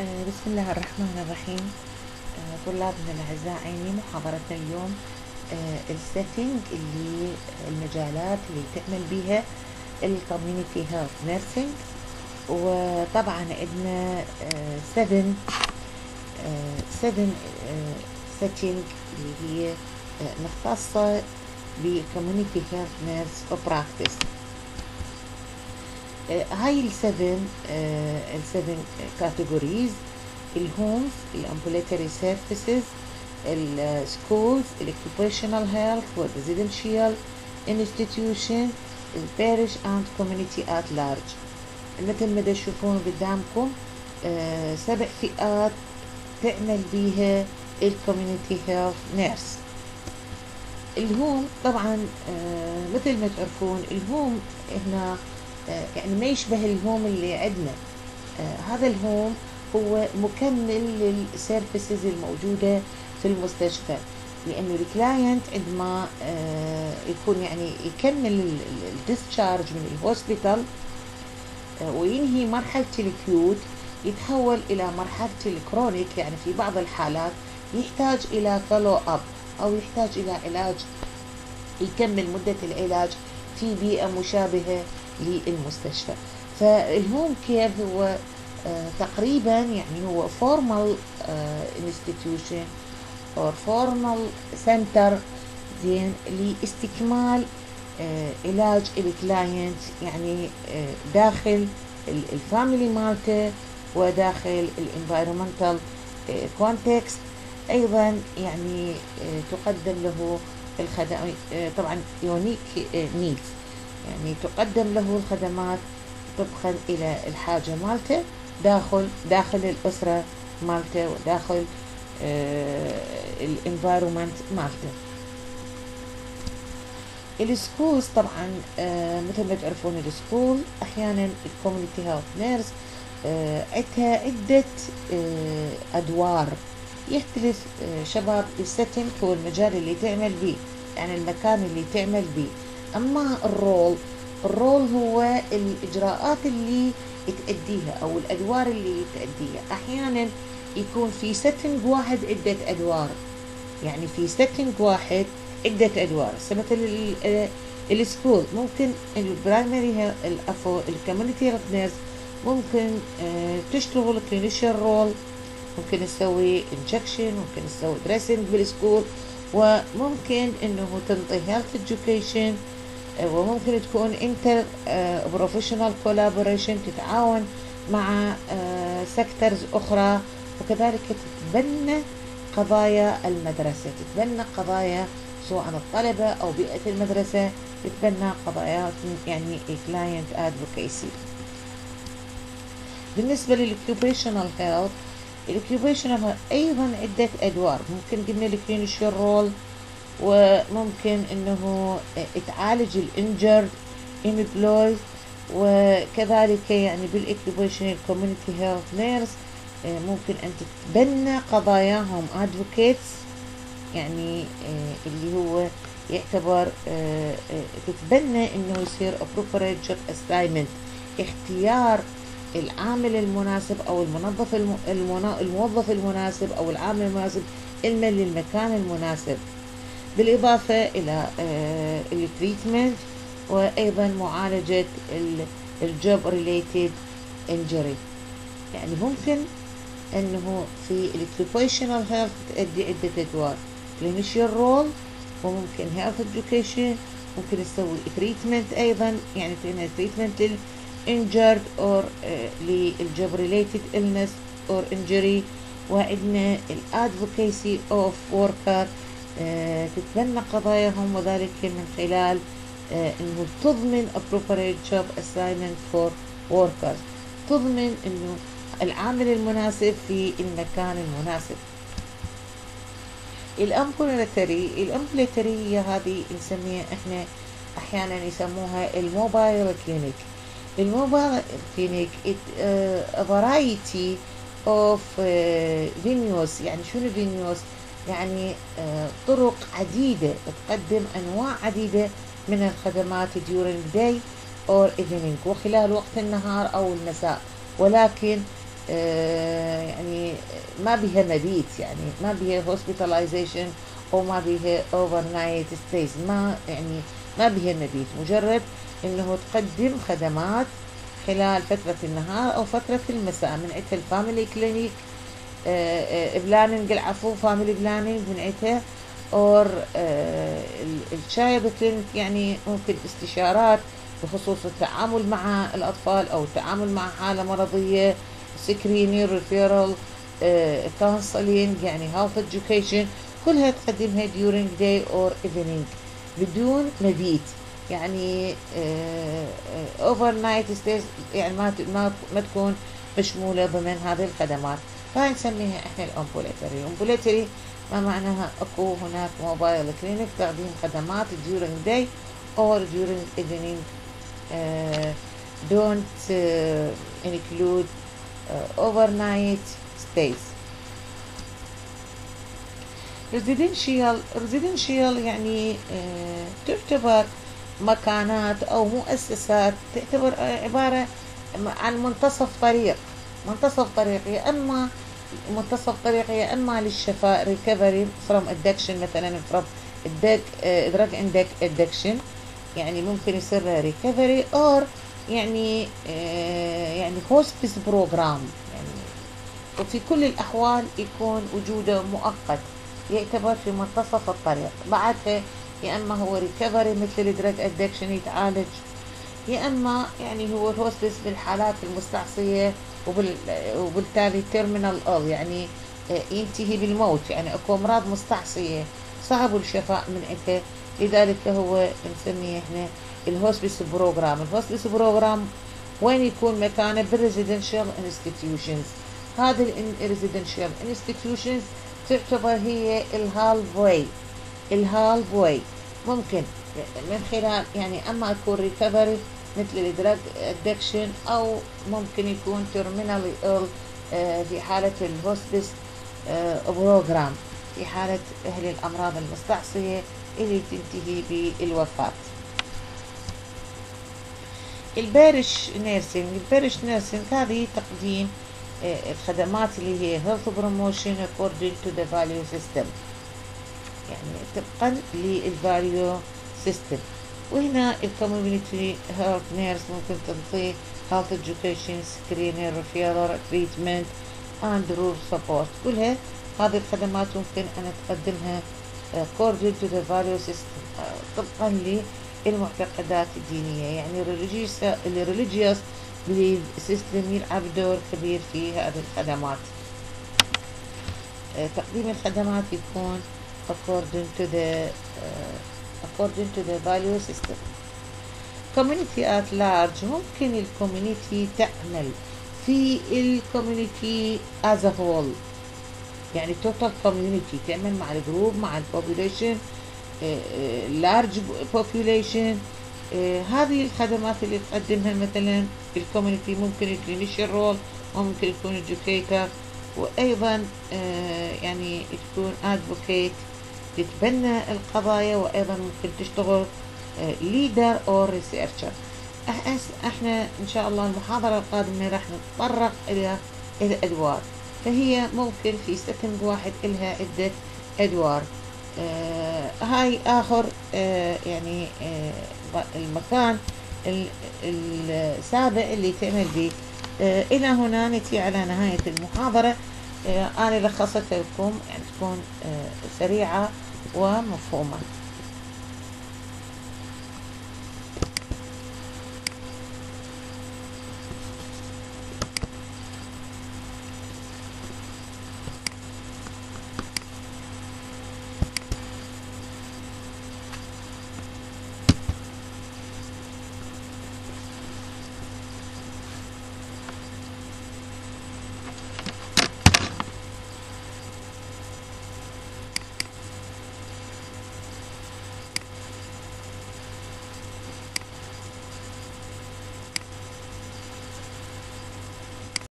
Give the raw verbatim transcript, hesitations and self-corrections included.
آه، بسم الله الرحمن الرحيم. آه، طلابنا الأعزاء، محاضرتنا اليوم السيتنج اللي المجالات اللي تعمل بيها الكوميونيتي هيلث نيرسينج. وطبعا عندنا سبعة سبعة سيتنج اللي هي آه، مختصة بالكوميونيتي هيلث نيرس براكتس. هاي السفن السفن كاتيجوريز: الهومز، الامبوليتري سيرفيسز، السكولز، الاوكيبيشنال هيلث والريزيدنشال انستتيوشن، الباريش اند كوميونيتي ات لارج. مثل ما تشوفون قدامكم آه، سبع فئات تعمل بيها الكوميونيتي هيلث نيرس. الهوم طبعا آه، مثل ما تعرفون الهوم هنا آه، يعني ما يشبه الهوم اللي عندنا. آه، هذا الهوم هو مكمل للسيرفيسز الموجودة في المستشفى، لأنه الكلاينت عندما آه، يكون يعني يكمل الديسشارج من الهوسبيتال وينهي مرحلة الأكيوت، يتحول إلى مرحلة الكرونيك. يعني في بعض الحالات يحتاج إلى فولو أب أو يحتاج إلى علاج، يكمل مدة العلاج في بيئة مشابهة للمستشفى. فالهوم كير هو آه تقريبا يعني هو فورمال انستتيوشن أو فورمال سنتر، زين، لاستكمال آه علاج الكلاينت، يعني آه داخل الفاميلي مالته وداخل الانفايرمنتال كونتكست. ايضا يعني آه تقدم له الخدمات، آه طبعا يونيك نيدز، يعني تقدم له الخدمات طبقا الى الحاجه مالته داخل داخل الاسره مالته وداخل الانفايرومنت مالته. السكولز طبعا آه مثل ما تعرفون السكول احيانا الكوميونتي هيلث نيرس عندها عدة آه ادوار، يختلف آه شباب السيتنج هو المجال اللي تعمل به، يعني المكان اللي تعمل به. اما الرول الرول هو الاجراءات اللي تأديها او الادوار اللي تأديها. احيانا يكون في سيتنج واحد عدة ادوار، يعني في سيتنج واحد عدة ادوار. مثل السكول ممكن البرايمري الافو الكوميونتي هيلث نيرس ممكن آه تشتغل كلينيشال رول، ممكن تسوي انجكشن، ممكن تسوي دريسنج بالسكول، وممكن انه تنطي هيلث اديوكيشن، وممكن تكون انتر بروفيشنال كولابوريشن، تتعاون مع سيكتورز اخرى، وكذلك تتبنى قضايا المدرسة، تتبنى قضايا سواء الطلبة أو بيئة المدرسة، تتبنى قضايا يعني كلاينت ادفوكيسي. بالنسبة للأوكيوبيشنال هيلث، الأوكيوبيشنال أيضا عدة أدوار. ممكن قلنا الكلينيشال رول، وممكن انه تعالج الانجرد امبلويز، وكذلك يعني بالاكيوبيشنال كوميونتي هيلث نيرس ممكن ان تتبنى قضاياهم ادفوكيتس، يعني اللي هو يعتبر تتبنى انه يصير appropriate job assignment، اختيار العامل المناسب او المنظف الموظف المناسب او العامل المناسب للمكان المناسب، بالإضافة إلى التريتمنت وأيضا معالجة الجوب ريليتد انجري. يعني ممكن أنه في الاوكيوبيشنال هيلث تؤدي عدة أدوار: كلينيشال رول، وممكن هيلث اديوكيشن، ممكن تسوي تريتمنت أيضا، يعني تريتمنت للانجرد أو للجوب ريليتد إلنس أو انجري. وعندنا الادفوكيسي اوف وركر، آه تتبنى قضاياهم، وذلك من خلال آه انه تضمن appropriate job assignment for workers، تضمن انه العامل المناسب في المكان المناسب. الامبوليتري الامبوليتري هي هذه نسميها احنا احيانا يسموها الموبايل كلينيك. الموبايل كلينيك فرايتي اوف فينيوس. يعني شنو فينيوس؟ يعني آه طرق عديدة تقدم أنواع عديدة من الخدمات during day or evening، وخلال وقت النهار أو المساء، ولكن آه، يعني ما بيها مبيت، يعني ما بيها hospitalization أو ما بيها overnight stays، ما يعني ما بيها مبيت، مجرد إنه تقدم خدمات خلال فترة النهار أو فترة المساء. من عندها الفاميلي كلينيك بلاننج، العفو فاميلي بلاننج من عندها، اور الشايلد كلينيك، يعني ممكن استشارات بخصوص التعامل مع الأطفال أو التعامل مع حالة مرضية، سكرينينج، ريفيرال، كونسلينج، يعني هيلث education، كلها تقدمها during day or evening بدون مبيت. يعني اوفر نايت ستيز، يعني ما ما ما تكون مشمولة ضمن هذه الخدمات، فهاي نسميها احنا الامبوليتري. الامبوليتري ما معناها اكو هناك موبايل كلينيك تقديم خدمات during day or during evening. uh, don't uh, include uh, overnight stays. residential residential يعني uh, تعتبر مكانات أو مؤسسات تعتبر عبارة عن منتصف طريق، منتصف طريق يا إما منتصف طريق يا إما للشفاء recovery from addiction، مثلا from drug addiction، يعني ممكن يصير recovery or يعني يعني hospice program، يعني وفي كل الأحوال يكون وجوده مؤقت، يعتبر في منتصف الطريق. بعدها يا اما هو ريكفري مثل الدراج ادكشن يتعالج، يا اما يعني هو الهوسبيس بالحالات المستعصيه وبال... وبالتالي تيرمينال ال، يعني ينتهي بالموت، يعني اكو امراض مستعصيه صعب الشفاء من عندها، لذلك هو نسميه احنا الهوسبيس بروجرام. الهوسبيس بروجرام وين يكون مكانه؟ بالريزيدنشال انستتيوشنز. هذه الريزيدنشال انستتيوشنز تعتبر هي الهالف واي، الهالف واي ممكن من خلال يعني اما يكون ريكفري مثل الدراج ادكشن، او ممكن يكون تيرمينالي ال في حالة الهوسبيس بروجرام في حالة اهل الامراض المستعصية اللي تنتهي بالوفاة. البارش نيرسينج، البارش نيرسينج هذه تقديم الخدمات اللي هي health promotion according to the value system، يعني طبقا للفاليو سيستم. وهنا الكوميونيتي هيلث نيرس ممكن تعطي health education screening referral treatment and rule support. كلها هذه الخدمات ممكن أن تقدمها according to the value system، طبقا للمعتقدات الدينية، يعني religious belief system يلعب دور كبير في هذه الخدمات. تقديم الخدمات يكون according to the uh, according to the value system. community at large، ممكن الكوميونيتي تعمل في الكوميونيتي as a whole، يعني total community تعمل مع الجروب مع البوبوليشن large population. هذه الخدمات اللي تقدمها مثلا الكوميونتي ممكن الكلينيشن رول، وممكن يكون educator، وأيضا يعني تكون advocate تتبنى القضايا، وأيضا ممكن تشتغل leader or researcher. احنا ان شاء الله المحاضرة القادمة راح نتطرق الى الادوار، فهي ممكن في سكند واحد الها عدة ادوار. آه هاي اخر آه يعني آه المكان السابع اللي تعمل به. آه الى هنا نتي على نهاية المحاضرة. آه انا لخصتها لكم يعني تكون آه سريعة ومفهومة.